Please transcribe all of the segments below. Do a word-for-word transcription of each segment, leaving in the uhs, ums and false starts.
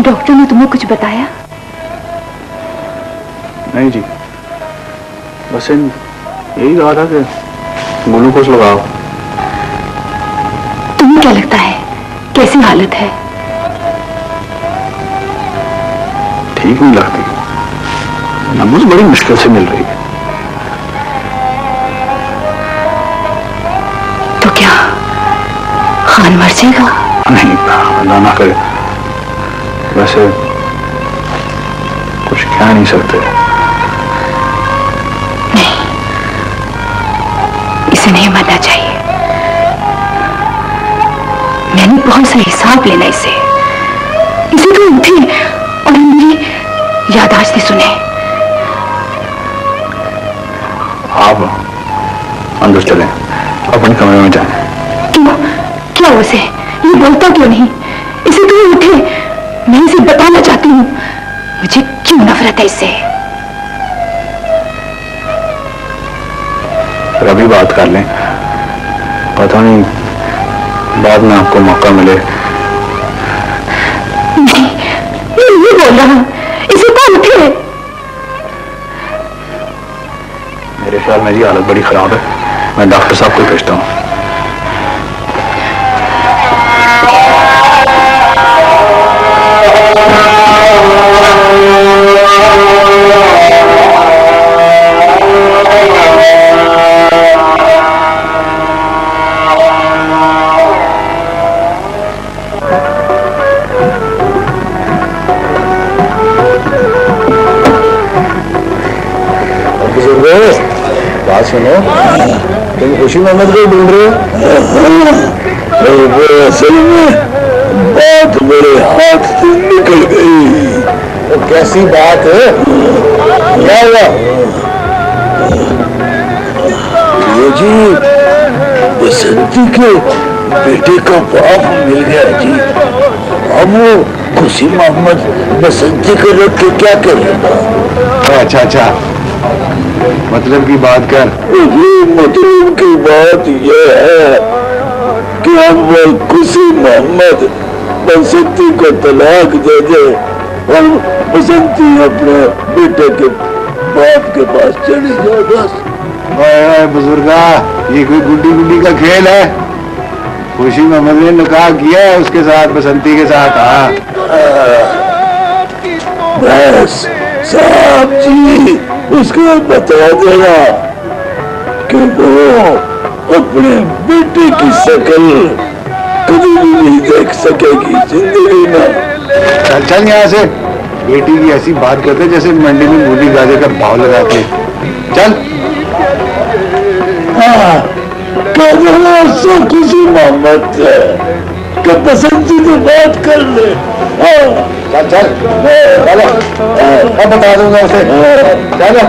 Doctor ने तुम्हें कुछ बताया? नहीं जी, बस यही कहा था कि ग्लूकोज लगाओ। तुम्हें क्या लगता है कैसी हालत है? ठीक नहीं लगती, नब्ज बड़ी मुश्किल से मिल रही है। तो क्या खान मर जाएगा? नहीं, अल्लाह ना करे। वैसे कुछ कह नहीं सकते। नहीं, इसे नहीं मरना चाहिए। मैंने बहुत सा हिसाब लेना इसे। इसे तो उठे और मेरी याददाश्त सुने। आप अंदर चलें, अपने कमरे में जाएं। क्यों? क्या उसे ये बोलता क्यों नहीं? इसे तो उठे, मैं इसे बताना चाहती हूँ मुझे क्यों नफरत है इससे। अभी बात कर लें, पता नहीं बाद में आपको मौका मिले। नहीं, मैं नहीं बोल रहा, इसे तो उठे। मेरे ख्याल में जी हालत बड़ी खराब है, मैं डॉक्टर साहब को भेजता हूँ। बात सुनो, तुम खुशी मोहम्मद को ढूंढ रहे हो? असल में बात मेरे हाथ से निकल गई। तो कैसी बात है? क्या हुआ? ये जी बसंती के बेटे का बाप मिल गया जी। अब वो खुशी मोहम्मद बसंती को रख के क्या करेगा? अच्छा अच्छा, मतलब की बात कर। मतलब की बात यह है कि अब खुशी मोहम्मद बसंती को तलाक दे दे और बसंती अपने बेटे के बाप के पास चली जाए बस। ओए बुजुर्गा, ये कोई गुड्डी गुड्डी का खेल है? खुशी मोहम्मद ने निकाह किया है उसके साथ, बसंती के साथ। हाँ बस साहब जी, उसको बता देना कि वो अपने बेटे की शक्ल कभी भी नहीं देख सकेगी जिंदगी में। चल चल यहाँ से, बेटी की ऐसी बात करते जैसे मंडी में मूली गाजर का भाव लगाते। चल। हाँ, कह देना उससे खुशी मोहम्मद से कि बसंती से बात कर ले। हाँ चल चल, चलो अब बता दूंगा उसे। चलो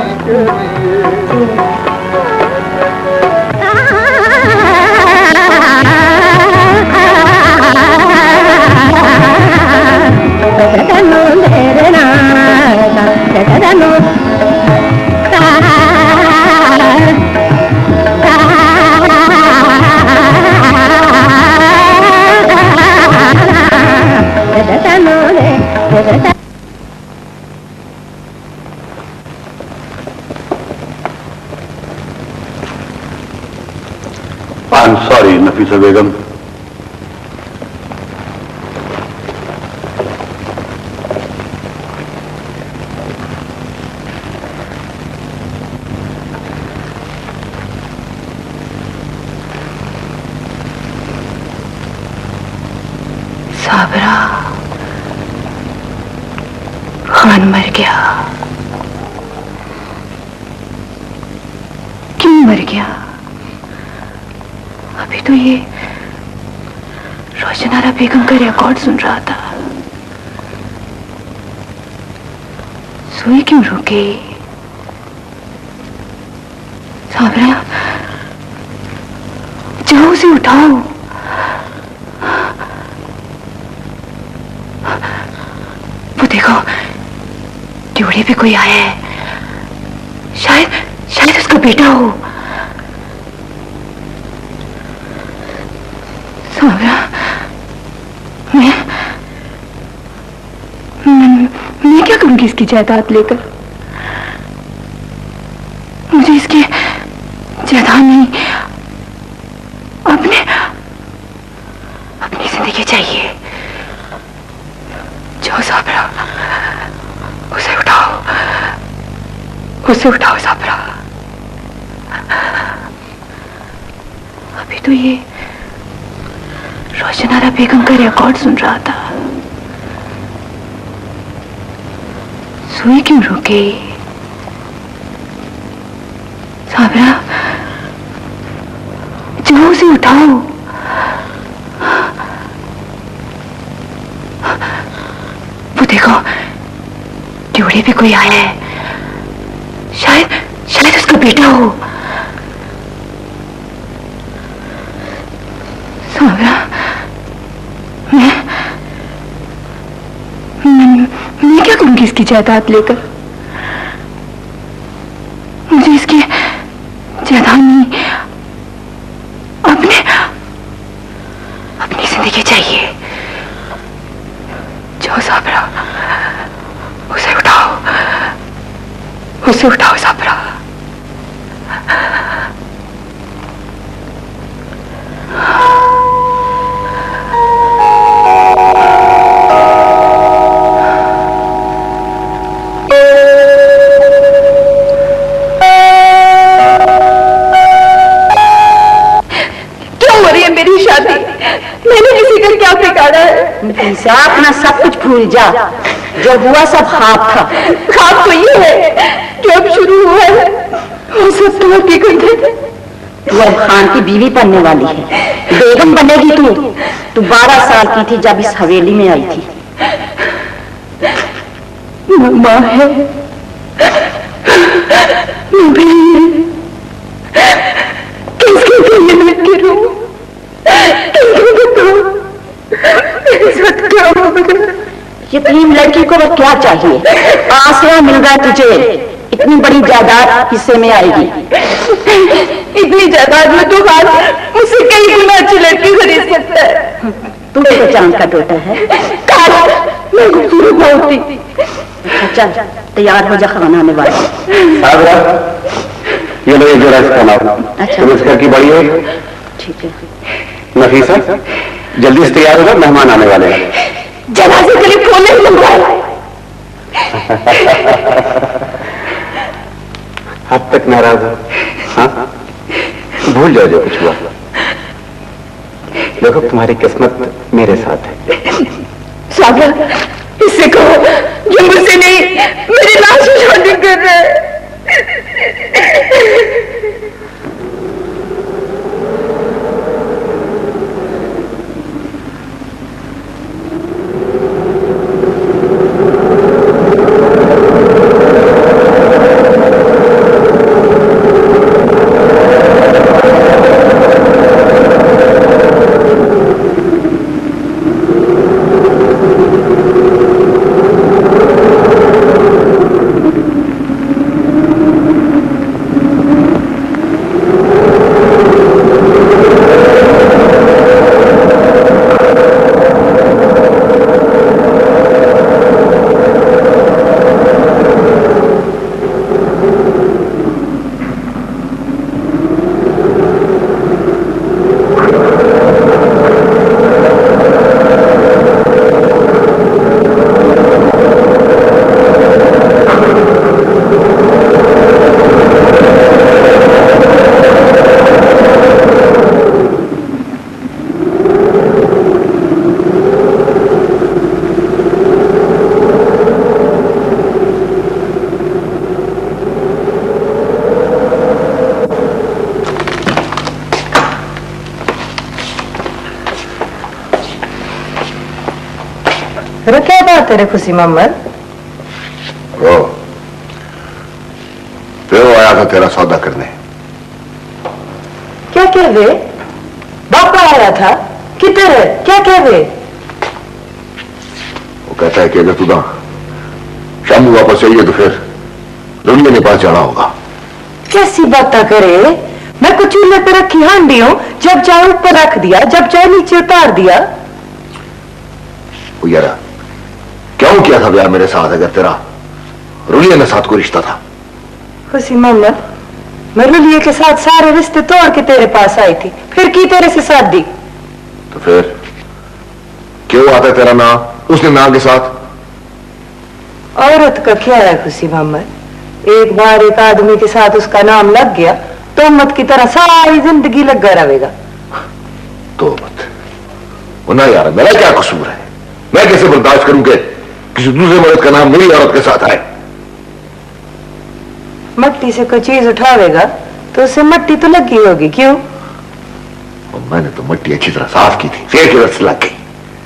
I'm sorry, नफीसा बेगम। साबरा, खान मर गया। क्यों मर गया? अभी तो ये रोशनारा बेगम का रिकॉर्ड सुन रहा था। सुई क्यों रुक गई? साबरा, जाओ उसे उठाओ। वो देखो, ड्यूटी पे कोई आया है। शायद शायद उसका बेटा हो। साबरा, मैं करूंगी इसकी जायदाद लेकर? मुझे इसकी जायदाद नहीं, अपने अपनी जिंदगी चाहिए। जाओ साबरा, उसे उठाओ, उसे उठाओ साबरा। अभी तो ये रोशनारा बेगम का रिकॉर्ड सुन रहा था। सुई क्यों रुक गई? साबरा, जाओ उसे उठाओ। वो देखो, ड्यूटी पे कोई आया है। शायद शायद उसका बेटा हो। साबरा, मैं मैं, मैं क्या करूंगी इसकी जायदाद लेकर? मुझे इसकी जायदाद नहीं, अपने अपनी जिंदगी चाहिए। जाओ साबरा, उसे उठाओ, उसे उठाओ साबरा। से अपना सब कुछ भूल जा। जो हुआ सब ख्वाब था। ख्वाब तो ये है कि अब शुरू हुआ है वो सब तो हकीकत है। तू अब खान की बीवी बनने वाली है, बेगम बनेगी तू। तू बारह साल की थी जब इस हवेली में आई थी। माँ है, किसके लिए मैं गिरूं? किसको बताऊं? क्या होगा? यतीम लड़की को वो क्या चाहिए? आसरा मिल गया तुझे, इतनी बड़ी जायदाद किस्से में आएगी। इतनी जायदाद में तो खान मुझसे कई गुना अच्छी लड़की खरीद सकता है। तू तो चांद का टोटा है। मैं खूबसूरत ना होती। अच्छा चल तैयार हो जा, खाना आने वाला। ये लो ये जो राइस का नाम। अच्छा तुम इसका की बड़ी हो। ठीक है। नफीसा जल्दी से तैयार होगा, मेहमान आने वाले हैं। जनाजे के लिए फोन नहीं मंगवाया। अब तक नाराज हो? हाँ भूल जाओ जो कुछ हुआ। देखो तुम्हारी किस्मत मेरे साथ है। सागर इससे कहो ये मुझसे नहीं मेरी लाश से शादी कर रहा है। क्या बात है रे खुशी मोहम्मद? ओ, फिर वो आया था तेरा सौदा करने। क्या कह रहे? बापा आया था किधर है? क्या कह रहे? वो कहता है कि अगर तू ना शाम में वापस आइए तो फिर दुनिया ने पास जाना होगा। कैसी बात करे? मैं कुछ चूल्हे पे रखी हांडी हूं, जब चाहे ऊपर रख दिया, जब चाहे नीचे उतार दिया। वो यारा क्यों किया था ब्याह मेरे साथ अगर तेरा रुलिया ने साथ को रिश्ता था। खुशी मोहम्मद, मैं रुलिया के साथ सारे रिश्ते तोड़ के तेरे पास आई थी, फिर की तेरे से शादी? तो फिर क्यों आता है तेरा नाम उसने नाम के साथ? औरत का क्या है खुशी मोहम्मद, एक बार एक आदमी के साथ उसका नाम लग गया तो मत की तरह सारी जिंदगी लगा रहेगा। तो मत ना यार, मेरा क्या कसूर है? मैं कैसे बर्दाश्त करूं कि किसी दूसरे मर्द का नाम मेरी औरत के साथ आए? मट्टी से कोई चीज उठावेगा तो उससे मट्टी तो लगी होगी, क्यों? और मैंने तो मट्टी अच्छी तरह साफ की थी, फिर की रस लग गई।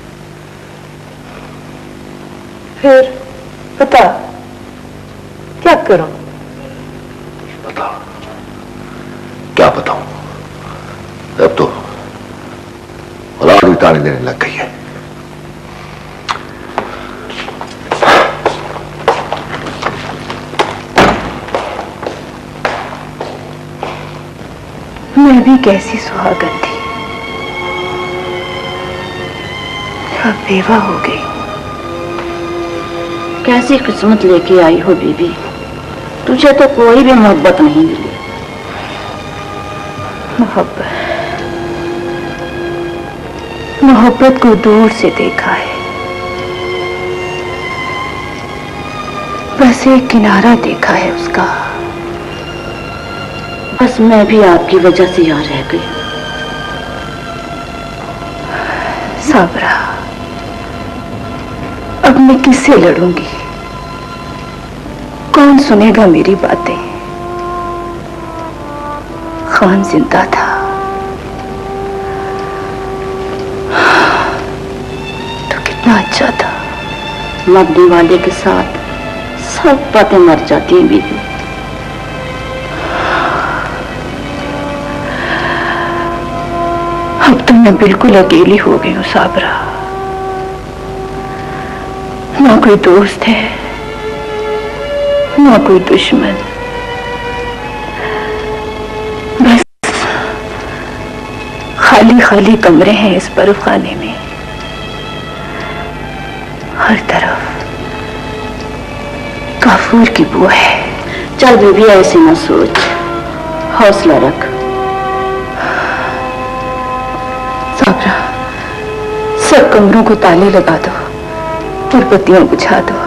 फिर बता क्या करूं? बता क्या बताऊं? अब तो औलाद भी ताने देने लग गई है। मैं भी कैसी सुहागन थी, अब बेवा हो गई। कैसी किस्मत लेके आई हो बीबी, तुझे तो कोई भी मोहब्बत नहीं मिली। मोहब्बत मोहब्बत को दूर से देखा है, बस एक किनारा देखा है उसका। बस मैं भी आपकी वजह से यहाँ रह गई। साबरा, अब मैं किससे लड़ूंगी? कौन सुनेगा मेरी बातें? खान जिंदा था तो कितना अच्छा था। मरने वाले के साथ सब बातें मर जाती हैं बीबी। अब तो मैं बिल्कुल अकेली हो गई हूँ साबरा, ना कोई दोस्त है ना कोई दुश्मन, बस खाली खाली कमरे हैं इस बर्फ खाने में। हर तरफ काफूर की बू है। चल बीबी ऐसे न सोच, हौसला रख। साबरा, सब कमरों को ताले लगा दो और बत्तियां बुझा दो।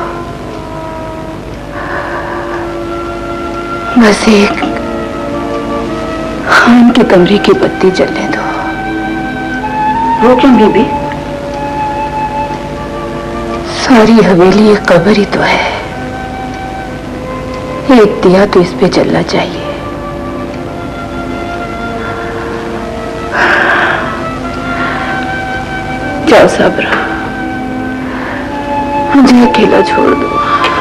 बस एक खान के कमरे की बत्ती जलने दो। वो क्यों बीबी? सारी हवेली एक कब्र ही तो है, एक दिया तो इस पे जलना चाहिए। जाओ साबरा, मुझे अकेला छोड़ दो।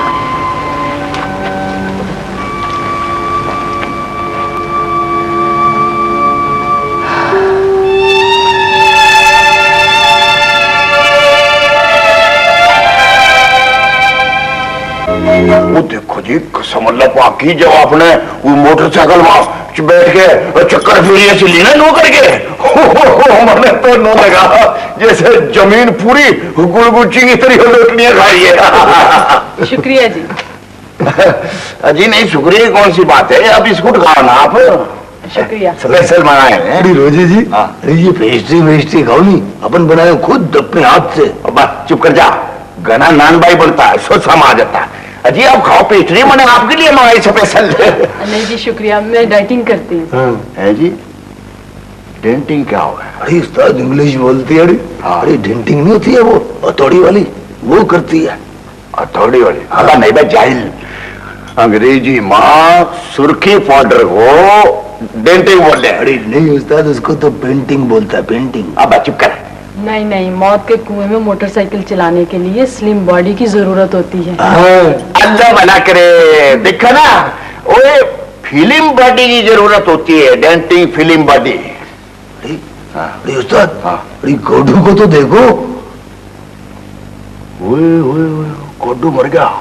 वो देखो जी, कसम अल्लाह पाक की, जब आपने वो मोटरसाइकिल वहां बैठ के चक्कर फिरिए से ली ना नो करके, मैंने तो नो लगा जैसे जमीन पूरी गुड़गुच्ची की तरह लोटनियां खाई है। शुक्रिया जी। जी नहीं, शुक्रिया कौन सी बात है, अब बिस्कुट खाओ ना आप। शुक्रिया। स्पेशल बनाए हैं। रोजी जी, ये पेस्ट्री वेस्ट्री खाओ नहीं, अपन बनाए खुद अपने हाथ से। बस चुप कर जा, गना नान भाई बनता है, सोच समा जाता है। अजी आप खाओ, पेस्ट्री मैंने आपके लिए मंगाई स्पेशल। नहीं जी शुक्रिया, मैं डाइटिंग करती हूँ। है जी, डेंटिंग क्या होगा? अरे उस्ताद इंग्लिश बोलती है। अरे डेंटिंग नहीं होती है, वो हथौड़ी वाली, वो करती है। हथौड़ी वाली? हाँ नहीं भाई, जाहिल। अंग्रेजी माँ सुर्खी पाउडर को डेंटिंग बोल रहे। अरे नहीं उस्ताद, उसको तो पेंटिंग बोलता है, पेंटिंग। अब चुप कर। नहीं नहीं, मौत के कुएं में मोटरसाइकिल चलाने के लिए स्लिम बॉडी की जरूरत होती है। अल्लाह भला करे, देखा ना, ओए फिल्म बॉडी की जरूरत होती है, डेंटिंग फिल्म बॉडी। अरे उस्ताद, अरे गोडू को तो देखो, ओए ओए ओए, गोडू मर गया।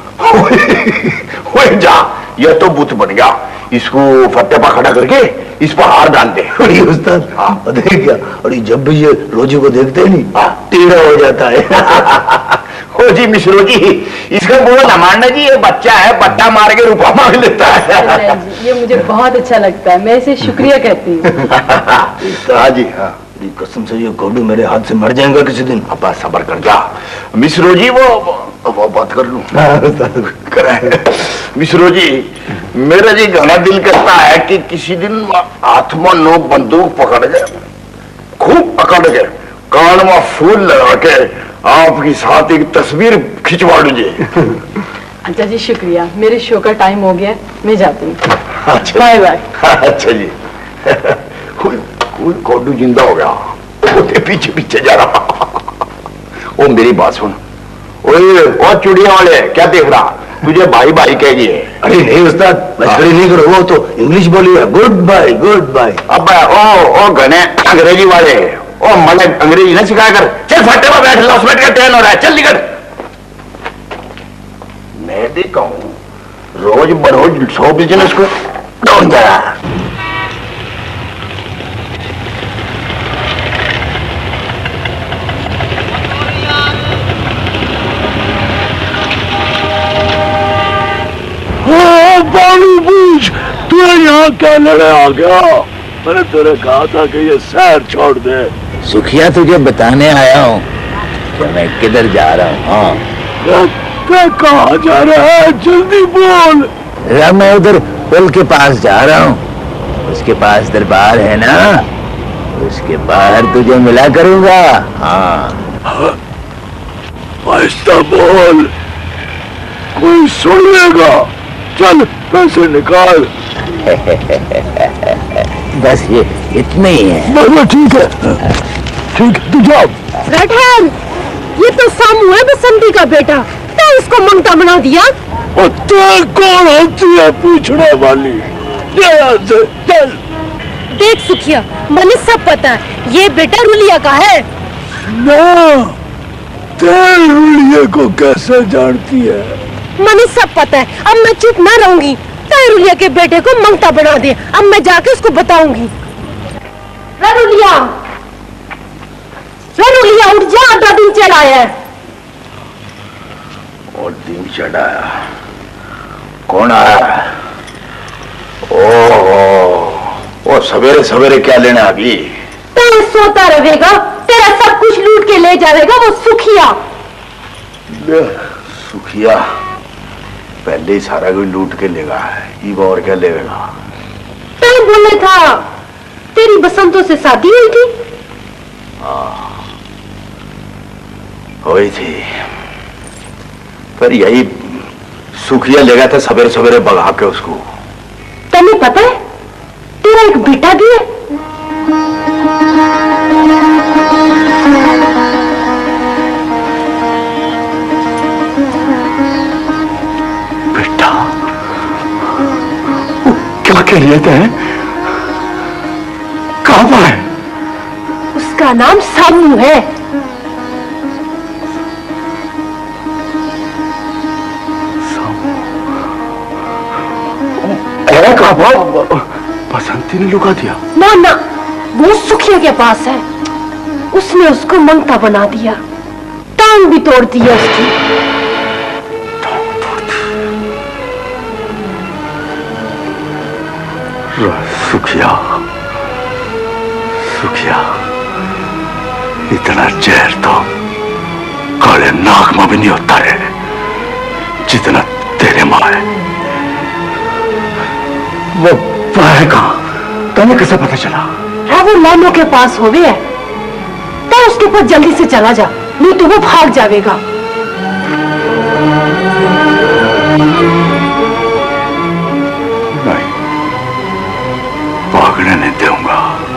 ओए जा, यह तो बुत बन गया, इसको फत्ते पर खड़ा करके इस पर हार डाल दे। अरे उस्ताद देख क्या, अरे जब भी ये रोजी को देखते हैं नहीं, टेढ़ा हो जाता है। ओ जी मिश्रो जी, इसका बुरा न मानना जी, ये बच्चा है, बट्टा मार के रुपया मांग लेता है। ये मुझे बहुत अच्छा लगता है, मैं इसे शुक्रिया कहती हूँ। हाँ जी हाँ, कसम से ये कोडू मेरे हाथ से मर जाएगा किसी दिन। अब सबर कर जा मिश्रो जी, वो वो बात कर लूं। मिश्रो जी, मेरा जी घना दिल करता है कि किसी दिन आत्मा नो बंदूक पकड़ के खूब पकड़ के कान में फूल लगा के आपके साथ एक तस्वीर खिंचवा दीजिए। अच्छा जी शुक्रिया, मेरे शो का टाइम हो गया, मैं जाती हूँ। अच्छा बाय बाय। अच्छा जी। कोडू जिंदा हो गया, उसके पीछे पीछे जा रहा। ओ मेरी बात सुन, ओए ओ चुड़िया वाले, क्या देख रहा, तुझे भाई भाई कहेगी। अरे नहीं उस्ताद, मस्करी नहीं करो, वो तो इंग्लिश बोली है, गुड बाय गुड बाय। अब ओ ओ घने अंग्रेजी वाले, ओ मने अंग्रेजी ना सिखाया कर, चल फटे में बैठ, लॉसमेट का ट्रेन हो रहा है, चल निकल। मैं देखा हूं रोज बरोज सौ बिजनेस को डाउन जा रहा। तू यहाँ क्या लड़े आ गया? मैंने तेरे कहा था कि ये शहर छोड़ दे। सुखिया तुझे बताने आया हूँ कि मैं किधर जा रहा हूँ। हाँ क्या कहाँ जा रहा है, जल्दी बोल। रा मैं उधर पुल के पास जा रहा हूँ, उसके पास दरबार है ना, उसके बाहर तुझे मिला करूंगा। हाँ आहिस्ता बोल, कोई सुन लेगा। चल पैसे निकाल। बस ये इतने ही है। बस ठीक है, ठीक है तू जाओ। रटहर, ये तो सामू है बसंती का बेटा, तो उसको मंगता बना दिया। और तू कौन होती है पूछने वाली? चल चल। देख सुखिया, मैंने सब पता है, ये बेटा रुलिया का है ना। तेरे रुलिये को कैसे जानती है? मैंने सब पता है, अब मैं चुप ना रहूंगी। रुलिया के बेटे को मंगता बना दे, अब मैं जाके उसको बताऊंगी। रुलिया, रुलिया उठ जा, आधा दिन चढ़ाया है। और दिन चढ़ाया? कौन आया? ओह, ओ सवेरे सवेरे क्या लेना अभी? तेरे सोता रहेगा, तेरा सब कुछ लूट के ले जाएगा वो सुखिया। सुखिया पहले ही सारा कोई लूट के लेगा, ये और क्या लेगा? तू बोले था तेरी बसंतों से शादी हुई थी। हाँ हुई थी, पर यही सुखिया लेगा था सवेरे सवेरे भगा के उसको। तुम्हें पता है तेरा एक बेटा भी है। क्या लिए थे? कहाँ है? उसका नाम सामू है। कहाँ? बसंती ने लुका दिया? ना ना, वो सुखिया के पास है, उसने उसको मंगता बना दिया, टांग भी तोड़ दिया उसकी। सुखिया, सुखिया, इतना जहर तो काले नाग में भी नहीं होता है जितना तेरे मां है। वो है कहां? तुम्हें कैसे पता चला? है वो लानों के पास हो गया, तो उसके पास जल्दी से चला जा, नहीं तो वो भाग जाएगा। भागने नहीं दूंगा,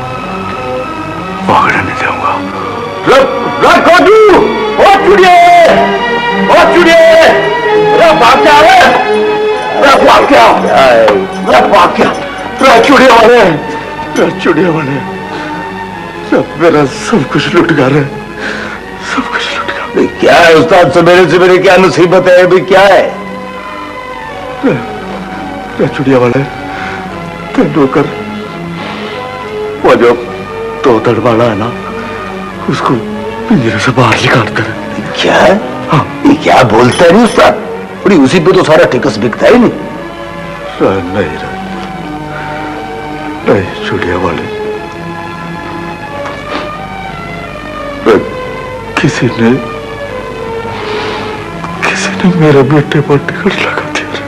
भागने नहीं दूंगा। कोडू, ओ चुड़िए, ओ चुड़िए, भाग क्या है? भाग क्या? भाग क्या? चुड़िए वाले, चुड़िए वाले, मेरा सब कुछ लुट गया रे, सब कुछ लुट गया। क्या है उस्ताद, सवेरे सवेरे क्या मुसीबत है अभी? क्या है? चुड़िया वाले, तेंदुल कर वो जो तो दड़ वाला है ना, उसको पिंजरे से बाहर निकाल कर। क्या है? हाँ। ये क्या बोलता है नहीं उस्ताद? बड़ी उसी पे तो सारा टिकस बिकता है नहीं। नहीं नहीं चुड़िया वाले, किसी ने किसी ने मेरे बेटे पर टिकट लगा दिया।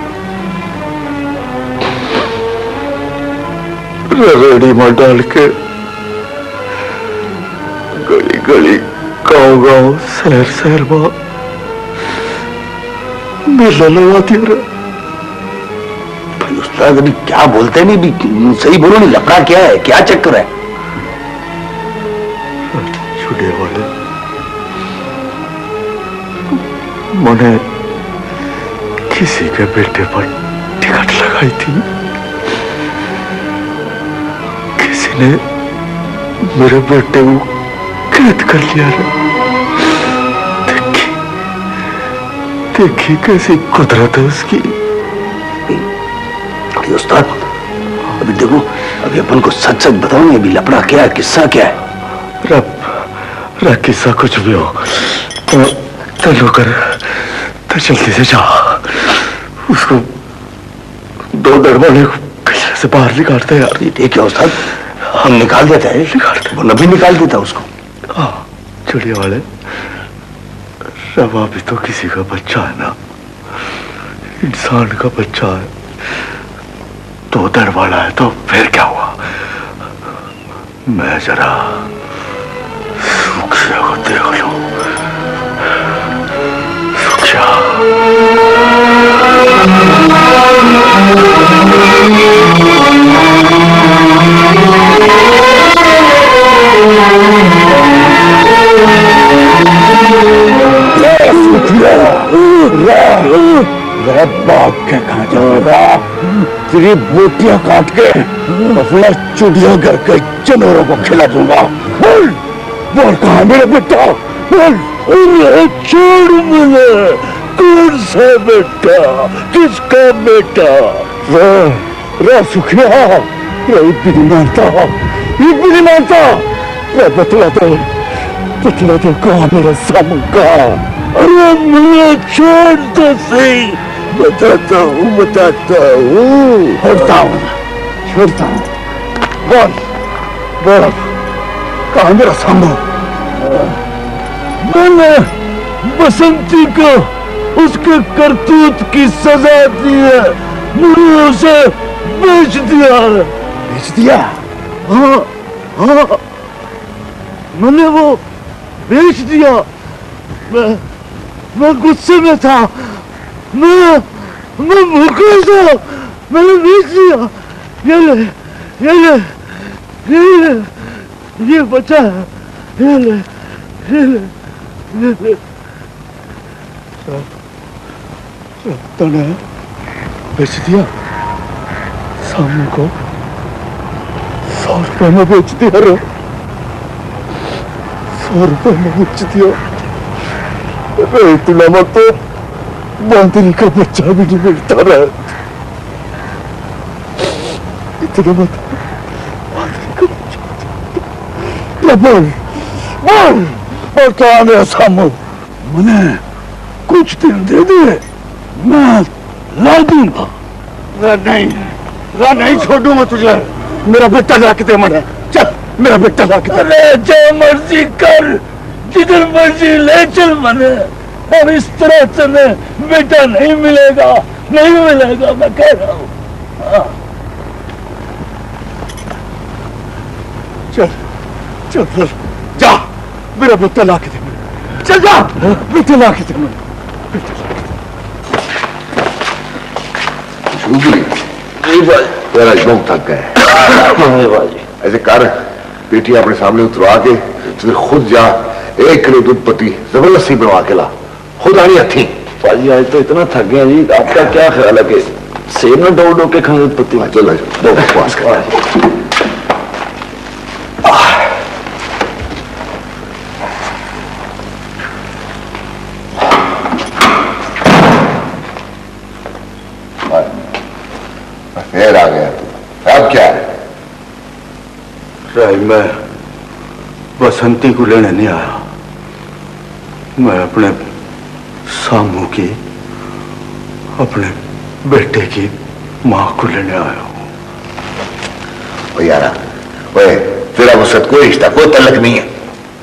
रेडी में डाल के गली गली, गांव गांव, शहर शहर में मेला लगा दिया। भाई उस्ताद अभी क्या बोलते नहीं, भी सही बोलो नहीं, लफड़ा क्या है, क्या चक्कर है? छुड़े वाले, मैंने किसी के बेटे पर टिकट लगाई थी, किसी ने मेरे बेटे को कैद कर लिया है। देखी देखी कैसी कुदरत है उसकी। अरे उस्ताद अभी देखो, अभी अपन को सच सच बताओ ना, अभी लपड़ा क्या है, किस्सा क्या है? रब रब किस्सा कुछ भी हो तो चलो कर, तो जल्दी से जा, उसको दो दरवाजे को पिंजरे से बाहर निकालते यार। ये क्या उस्ताद, हम निकाल देते हैं? निकालते, वो नबी निकाल देता उसको। हाँ चिड़िया वाले, रवा भी तो किसी का बच्चा है ना, इंसान का बच्चा है, दो दर वाला है, तो फिर क्या हुआ? मैं जरा सुखिया को देख लूं। सुखिया बाप के कहा जाएगा, तेरी बोटियां काट के अपना चुड़िया घर के जानवरों को खिला दूंगा। बोल बोल, कहाँ मेरा बेटा? बोल। अरे छोड़ मुझे, कौन सा बेटा, किसका बेटा? रे रे सुखिया, रे भी नहीं मानता, ये भी नहीं मानता। रे बतला दो, बतला दो कहाँ मेरा सामू का? अरे मुझे छोड़ तो सही, बताता हूँ बताता हूँ। छोड़ता हूँ छोड़ता हूँ। बोल बोल, कहाँ मेरा सामू? मैंने बसंती को उसके करतूत की सजा दी है, मुझे उसे बेच दिया। बेच दिया? हाँ हाँ, मैंने वो बेच दिया। मैं मैं गुस्से में था, मैं मैं भूखा था, मैंने बेच दिया। ये ले ये ले ये ले, ये बचा है, ये ले ये ले ये ले। तूने बेच दिया सामू को? सौ रुपए में बेच दिया रे, सौ रुपए में बेच दिया। अरे इतना मत तो बांदरी का बच्चा भी नहीं मिलता रहा, इतना मत बांदरी का बच्चा। बोल बोल बोल, कहाँ मेरा सामू? मैंने कुछ दिन दे दे, मैं ला दूंगा। नहीं नहीं छोड़ूंगा तुझे, मेरा बेटा ला के दे। मैंने चल, मेरा बेटा ला के दे। अरे जो मर्जी कर, जिधर मर्जी ले चल, मैंने अब इस तरह चले बेटा नहीं मिलेगा, नहीं मिलेगा, मैं कह रहा हूँ। चल चल चल जा, मेरा बेटा ला के दे। चल जा, बेटा ला के दे। बेटा बहुत थक गए। ऐसे कर, बेटी अपने सामने उतरवा के तुझे खुद जा, एक किलो दूध पत्ती जबरदस्ती बनवा के ला, खुद आनी हथी। पाजी आज तो इतना थक गए जी, आपका क्या ख्याल है कि सेब न डो डो के खाए दूध पत्ती? चलो दो बकवास कर। फिर आ गया तू, अब क्या है? मैं बसंती को लेने नहीं आया, मैं अपने सामू की, अपने बेटे की मां को लेने आया हूं। ओ यारा, ओए, तेरा वो सत कोई रिश्ता, कोई तलक नहीं है।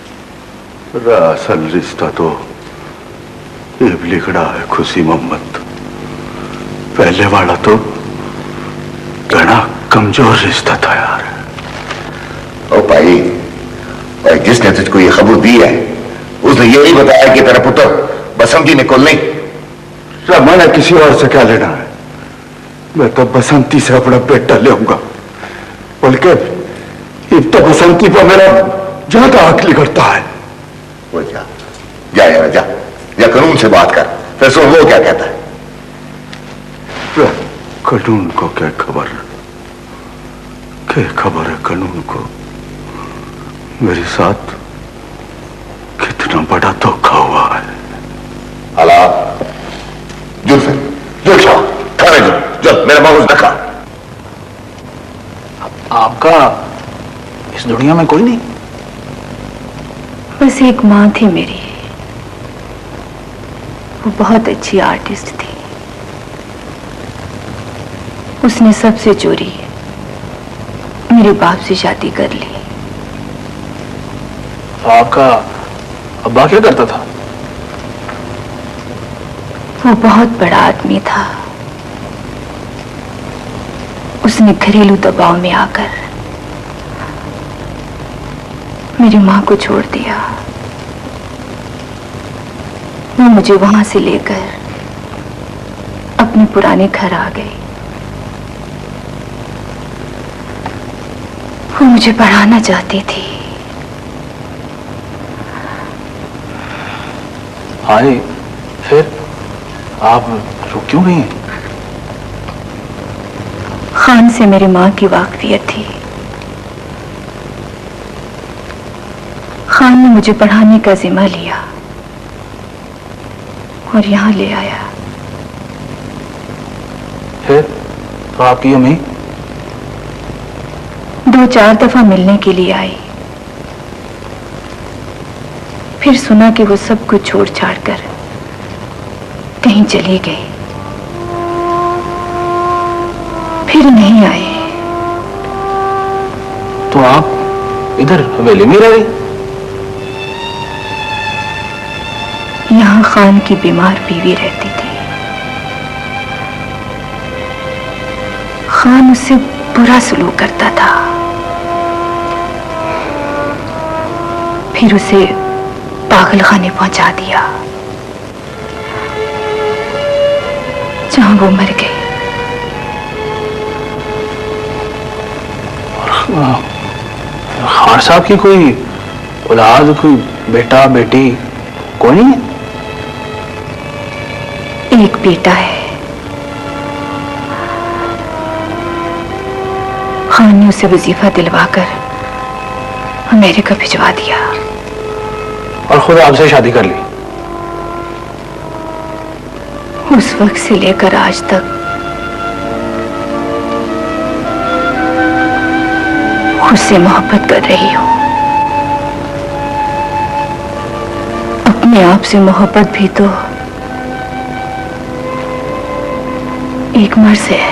असल रिश्ता तो ये लिखड़ा है खुशी मोहम्मद। पहले वाला तो घना कमजोर रिश्ता था यार। ओ भाई, और जिसने तुझको ये खबर दी है उसने ये नहीं बताया कि तेरा पुत्र बसंती ने कुल नहीं। मैंने किसी और से क्या लेना है? मैं तो बसंती से अपना बेटा ले आऊंगा, बल्कि अब तो बसंती पर मेरा ज्यादा हक करता है। वो जा जा यार, जा या कानून से बात कर, फिर सुन वो क्या कहता है। कानून को क्या खबर, क्या खबर है कानून को मेरे साथ कितना बड़ा धोखा हुआ है। अला जुल फिर जुल शाह थाने जुल जुल, मेरा मगज न खा। आपका इस दुनिया में कोई नहीं? बस एक माँ थी मेरी, वो बहुत अच्छी आर्टिस्ट थी। उसने सबसे चोरी मेरे बाप से शादी कर ली। आपका अब्बा क्या करता था? वो बहुत बड़ा आदमी था। उसने घरेलू दबाव में आकर मेरी मां को छोड़ दिया। वो मुझे वहां से लेकर अपने पुराने घर आ गई। वो मुझे पढ़ाना चाहती थी। हाँ, फिर आप रुक क्यों गई? खान से मेरी मां की वाकफियत थी। खान ने मुझे पढ़ाने का जिम्मा लिया और यहां ले आया। फिर तो आपकी अम्मी दो चार दफा मिलने के लिए आई, फिर सुना कि वो सब कुछ छोड़ छाड़ कर कहीं चली गई, फिर नहीं आए। तो आप इधर हवेली में रहे? यहां खान की बीमार बीवी रहती थी। खान उससे बुरा सलूक करता था, फिर उसे पागलखाने पहुंचा दिया जहां वो मर गई। खान साहब की कोई औलाद, कोई बेटा बेटी कोई नहीं है? एक बेटा है। खान ने उसे वजीफा दिलवाकर अमेरिका भिजवा दिया और खुद आपसे शादी कर ली। उस वक्त से लेकर आज तक खुद से मोहब्बत कर रही हूं। अपने आप से मोहब्बत भी तो एक मर्ज है।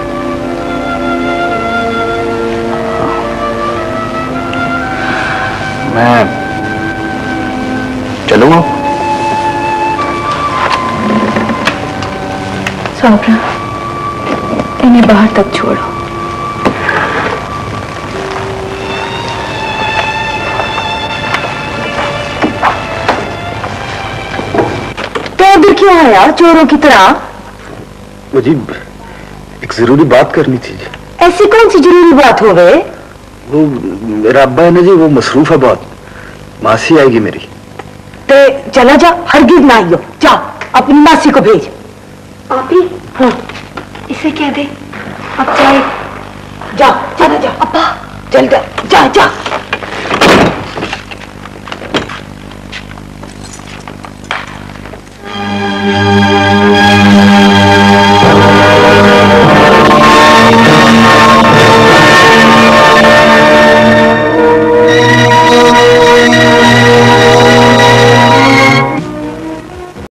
मैं चलूंगा। साबरा, इन्हें बाहर तक छोड़ो। तो इधर क्यों आया चोरों की तरह? मुझे एक जरूरी बात करनी थी जी। ऐसी कौन सी जरूरी बात हो गए? वो मेरा अब्बा है ना जी, वो मसरूफ है बहुत। मासी आएगी मेरी। ते चला जा, हरगिज ना आइयो। जा अपनी मासी को भेज। आपी, हाँ, इसे कह दे अब जाए। जा चला जा। अब्बा, चल जा जा जा।